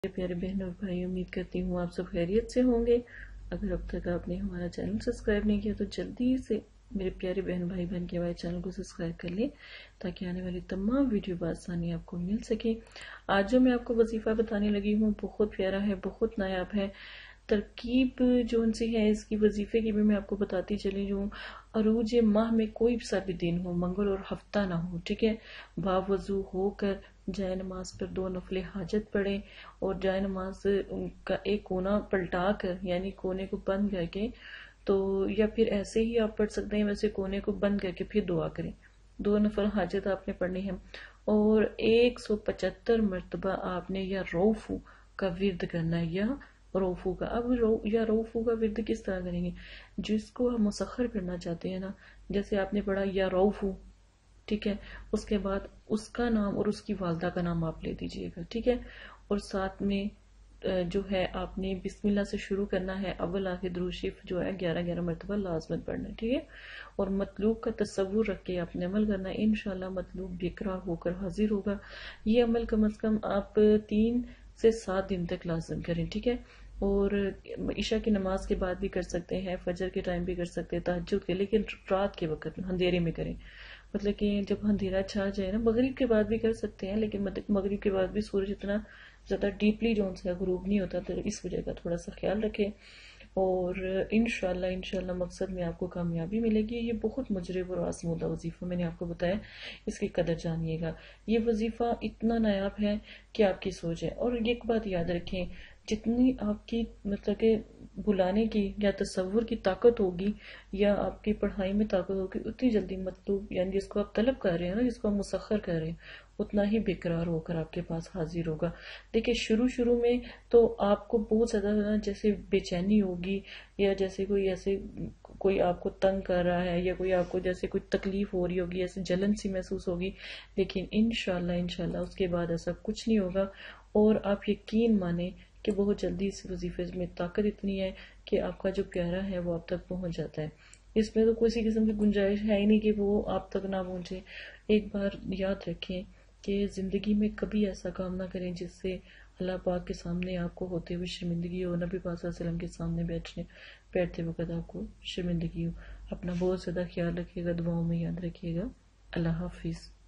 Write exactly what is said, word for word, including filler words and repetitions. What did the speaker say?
پیارے بہن اور بھائی، امید کرتی ہوں آپ سب خیریت سے ہوں گے۔ اگر اب تک آپ نے ہمارا چینل سبسکرائب نہیں کیا تو جلدی سے میرے پیارے بہن بھائی بہن کے ہمارے چینل کو سبسکرائب کر لیں تاکہ آنے والی تمام ویڈیو بآسانی آپ کو مل سکے۔ آج جو میں آپ کو وظیفہ بتانے لگی ہوں بہت پیارا ہے، بہت نایاب ہے۔ ترکیب جو ان سے ہے اس کی وظیفے کی بھی میں آپ کو بتاتی چلی جوں۔ عروج ماہ میں کوئی سا بھی دن ہو، منگل اور ہفتہ نہ ہو، ٹھیک ہے، باوضو ہو کر جائے نماز پر دو نفل حاجت پڑھیں اور جائے نماز کا ایک کونا پلٹا کر یعنی کونے کو بند کر کے، تو یا پھر ایسے ہی آپ پڑھ سکتے ہیں، ویسے کونے کو بند کر کے پھر دعا کریں۔ دو نفل حاجت آپ نے پڑھنی ہے اور ایک سو پچہتر مرتبہ آپ نے یا روفو کا ورد کرنا ہے یا روفو کا۔ اب رو یا روفو کا ورد کس طرح کریں گے؟ جس کو ہم مسخر کرنا چاہتے ہیں نا، جیسے آپ نے پڑھا یا روفو، ٹھیک ہے، اس کے بعد اس کا نام اور اس کی والدہ کا نام آپ لے دیجئے گا، ٹھیک ہے، اور ساتھ میں جو ہے آپ نے بسم اللہ سے شروع کرنا ہے۔ اول آخر درود شریف جو ہے گیارہ گیارہ مرتبہ لازمت پڑھنا ہے، ٹھیک ہے، اور مطلوب کا تصور رکھ کے آپ نے عمل کرنا ہے۔ انشاءاللہ مطلوب بےقرار ہو کر حاضر ہوگا۔ یہ عمل کم از کم آپ تین سے سات دن تک لازم کریں، ٹھیک ہے، اور عشاء کی نماز کے بعد بھی کر سکتے ہیں، فجر کے ٹائم بھی کر سکتے ہیں، تہجد کے، لیکن رات کے وقت اندھیرے میں کریں، مطلب کہ جب اندھیرا چھا جائے نا۔ مغرب کے بعد بھی کر سکتے ہیں لیکن مغرب کے بعد بھی سورج اتنا زیادہ ڈیپلی جو ان سے غروب نہیں ہوتا، تو اس وجہ کا تھوڑا سا خیال رکھیں، اور انشاءاللہ انشاءاللہ مقصد میں آپ کو کامیابی ملے گی۔ یہ بہت مجرب اور آزمودہ وظیفہ میں نے آپ کو بتایا، اس کی قدر جانیے گا۔ یہ وظیفہ اتنا نایاب ہے کہ آپ کی سوچ ہے، اور ایک بات یاد رکھیں، جتنی آپ کی مطلب کہ بلانے کی یا تصور کی طاقت ہوگی یا آپ کی پڑھائی میں طاقت ہوگی، اتنی جلدی مطلوب یعنی جس کو آپ طلب کر رہے ہیں نا، جس کو آپ مسخر کر رہے ہیں، اتنا ہی بےقرار ہو کر آپ کے پاس حاضر ہوگا۔ دیکھیں شروع شروع میں تو آپ کو بہت زیادہ جیسے بے چینی ہوگی، یا جیسے کوئی ایسے کوئی آپ کو تنگ کر رہا ہے، یا کوئی آپ کو جیسے کوئی تکلیف ہو رہی ہوگی، ایسے جلن سی محسوس ہوگی، لیکن انشاءاللہ انشاءاللہ اس کے بعد ایسا کچھ نہیں ہوگا، اور آپ یقین مانیں کہ بہت جلدی اس وظیفے میں طاقت اتنی ہے کہ آپ کا جو پیارا ہے وہ آپ تک پہنچ جاتا ہے۔ اس میں تو کسی قسم کی گنجائش ہے ہی نہیں کہ وہ آپ تک نہ پہنچے۔ ایک بار یاد رکھیں کہ زندگی میں کبھی ایسا کام نہ کریں جس سے اللہ پاک کے سامنے آپ کو ہوتے ہوئے شرمندگی ہو، نبی پاک صلی اللہ علیہ وسلم کے سامنے بیٹھنے بیٹھتے وقت آپ کو شرمندگی ہو۔ اپنا بہت زیادہ خیال رکھیے گا، دعاؤں میں یاد رکھیے گا۔ اللہ حافظ۔